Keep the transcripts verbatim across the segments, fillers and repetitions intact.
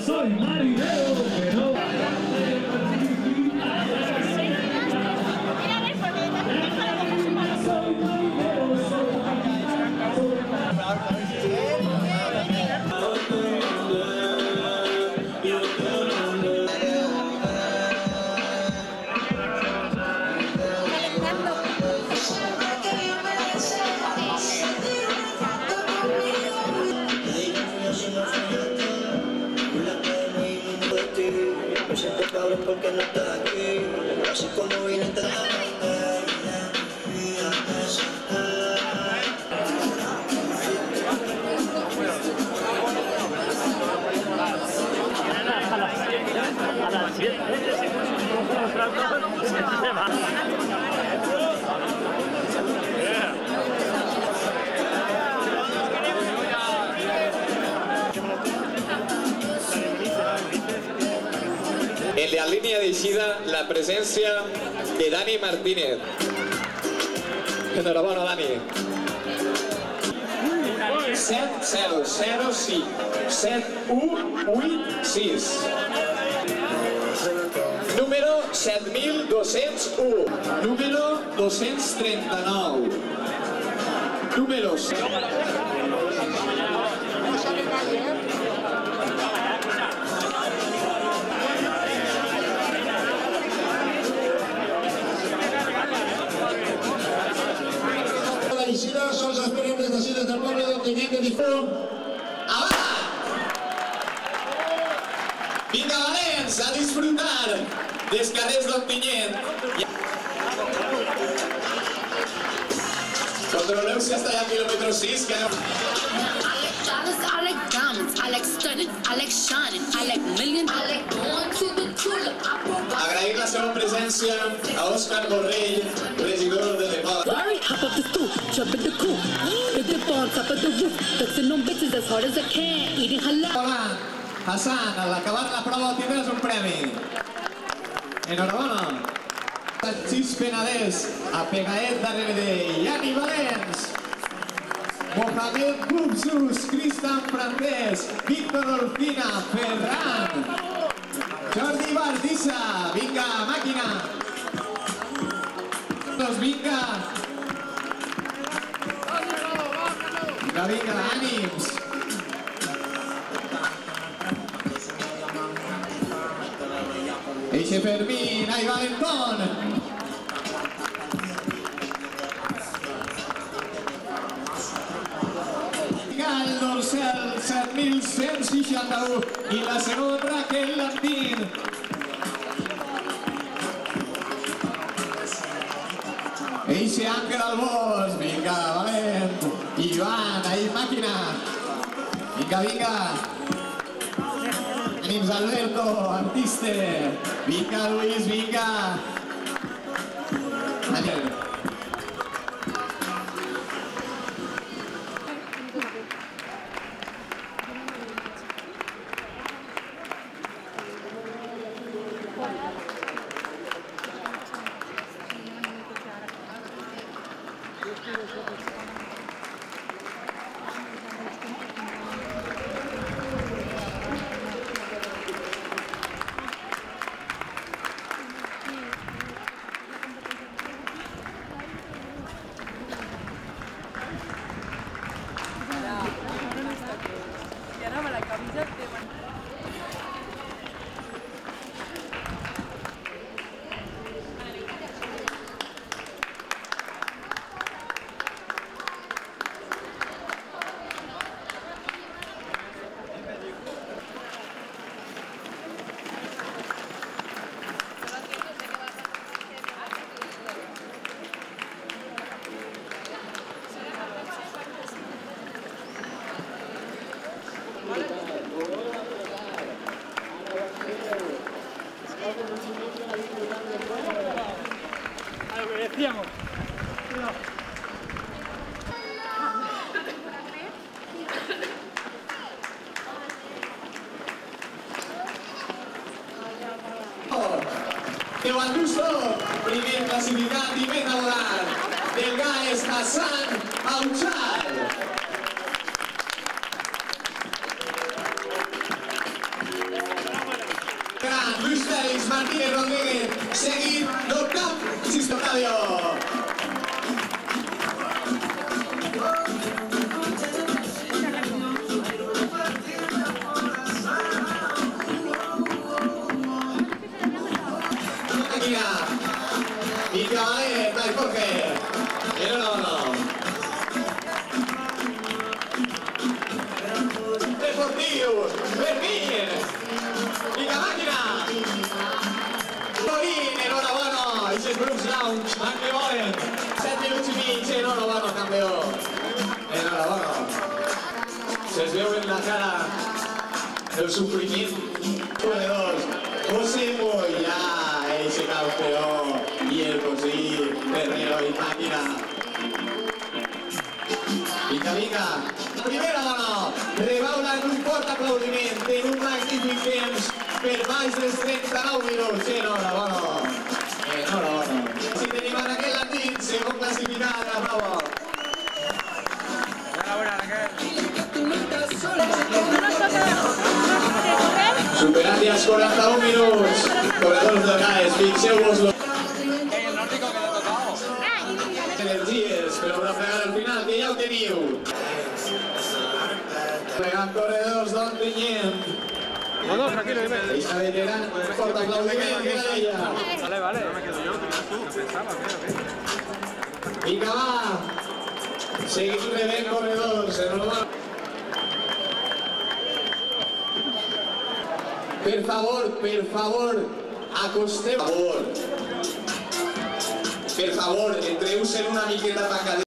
soy marinero, pero... Me siento cabrón porque no estás aquí, así como vine te a las siete En la línea de eixida, la presencia de Dani Martínez. Enhorabuena, Dani. set zero zero cinc set u vuit sis. Número set mil dos-cents u. Número dos-cents trenta-nou. Números. Felicidades als esperantes d'ací des del poble d'Ontinyent de Difó. ¡Avant! Vinga, valents, a disfrutar dels carrers d'Ontinyent. Controleu si està ja a quilòmetre sis, que no... I like diamonds, I like stunning, I like shining, I like millions, I like going to the tulip. Agrair la seva presència a Òscar Borrell, regidor de l'E P A. Sorry, hop up the stoop, jump in the coop, the dip on top of the roof, flexing on bitches as hard as I can, eating halal. Hola, Hassan, al acabar la prova tindràs un premi. Enhorabona. Xis Penedès, a pegaet darrere de Yani Valens. Mohamed Bubsus, Cristian Francés, Víctor Orfina, Ferran, Jordi Bardissa, vinga, màquina. Doncs vinga. Vinga, vinga, ànims. Eixe Fermín, ahí Valentón. El dorsal set mil cent seixanta-u i la segona Raquel Landín. Eixe Àngel Albós, vinga, valent. Ivan, ahí màquina. Vinga, vinga. Ànims Alberto, artista. Vinga, Luis, vinga. Ànims. A lo que decíamos. De Banduso, primer clasificat i metabolar. Del Gaes Hassan Auchal. Martínez Rodríguez, seguid no Camp Sistonadio. I Cavaller, dai Jorge, e no, no. Deportivo, Fermín, Mica Macchina, Torini, enhorabuena, dice Brooks Lounge, anche Moren, sette minuti vince, enhorabuena campeón, enhorabuena. Se os veo en la cara el sufrimiento. Corredor, José Moya, ese campeón, y el conseguir Ferrero y Máquina. Vinga, vinga, la primera dona, Rebaula en un fort aplaudiment, en un magnífic temps per baix dels trenta-nou minuts. Enhorabona, enhorabona. Si tenim a Raquel Landín, segon classificada, bravo. Enhorabuena, Raquel. Superant ja els quaranta-un minuts. Corredors del Gaes, fixeu-vos-lo. Energies, però una fregada al final, que ja ho teniu. Fregant corredors d'Ontinyent. No, no, tranquilo, dime. Eixa veterana, un fort aplaudiment que la deia. Vale, vale. No me quedo yo, tenías tú. Pensaba, creo, ¿qué? Vinga, va. Seguim rebent corredors, enhorabona. Per favor, per favor, acosteu. Per favor, per favor, entreu-se en una miqueta tancada.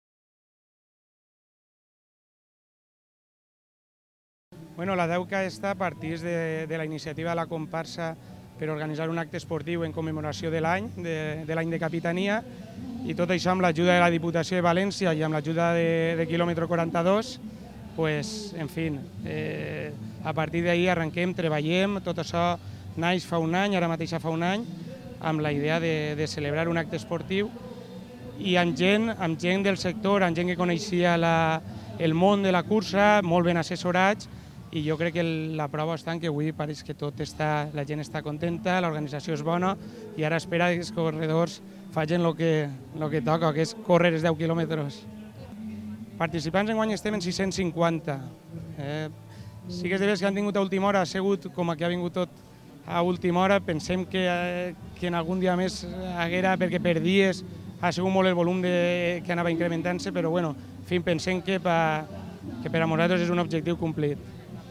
Bueno, la Dauca està partís de, de la iniciativa de la comparsa per organitzar un acte esportiu en commemoració de l'any, de, de l'any de capitania, i tot això amb l'ajuda de la Diputació de València i amb l'ajuda de, de quilòmetre quaranta-dos, pues, en fi, eh, a partir d'ahir arrenquem, treballem, tot això naix fa un any, ara mateix fa un any, amb la idea de, de celebrar un acte esportiu i amb gent, amb gent del sector, amb gent que coneixia la, el món de la cursa, molt ben assessorats, i jo crec que la prova està en que avui pareix que tot està, la gent està contenta, l'organització és bona i ara espera que els corredors facin el que, el que toca, que és córrer els deu quilòmetres. Participants enguany estem en sis-cents cinquanta. Eh, sí que és de veres que han tingut a última hora, ha sigut com que ha vingut tot a última hora, pensem que, eh, que en algun dia més haguera, perquè per dies ha sigut molt el volum de, que anava incrementant-se, però bueno, en fi, pensem que, pa, que per a nosaltres és un objectiu complit.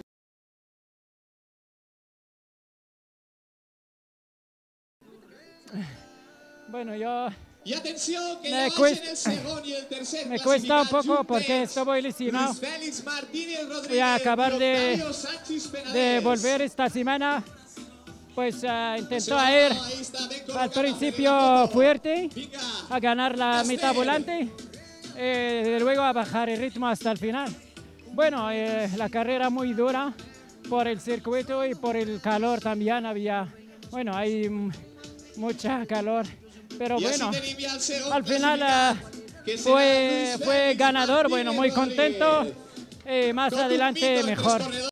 Bueno, yo Y atención, que me ya cuesta, en el segundo y el tercer me cuesta un poco clasificado, porque Juntes, estoy lesionado. Luis Félix Martínez Rodríguez, Voy a acabar de, Octavio Sánchez Penades. de volver esta semana. Pues uh, intentó Segundo, ir ahí está, ben al colocado, principio Fernando. fuerte Venga, a ganar la Castel. mitad volante, eh, desde luego a bajar el ritmo hasta el final. Bueno, eh, la carrera muy dura por el circuito y por el calor también había, bueno, hay mm, mucha calor, pero Y así bueno, tenim ya el segundo al final clasificado, uh, que será fue, Luis fue Félix ganador, bueno, muy Martínez contento, Rodríguez. eh, más Con un adelante pito de mejor. los corredores.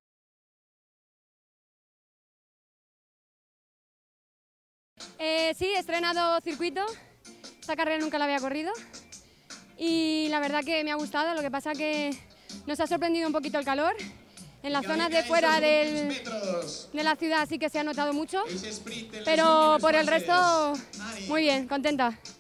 Eh, sí, he estrenado circuito, esta carrera nunca la había corrido y la verdad que me ha gustado, lo que pasa que nos ha sorprendido un poquito el calor, en las zonas de fuera del, de la ciudad sí que se ha notado mucho, pero por el resto muy bien, contenta.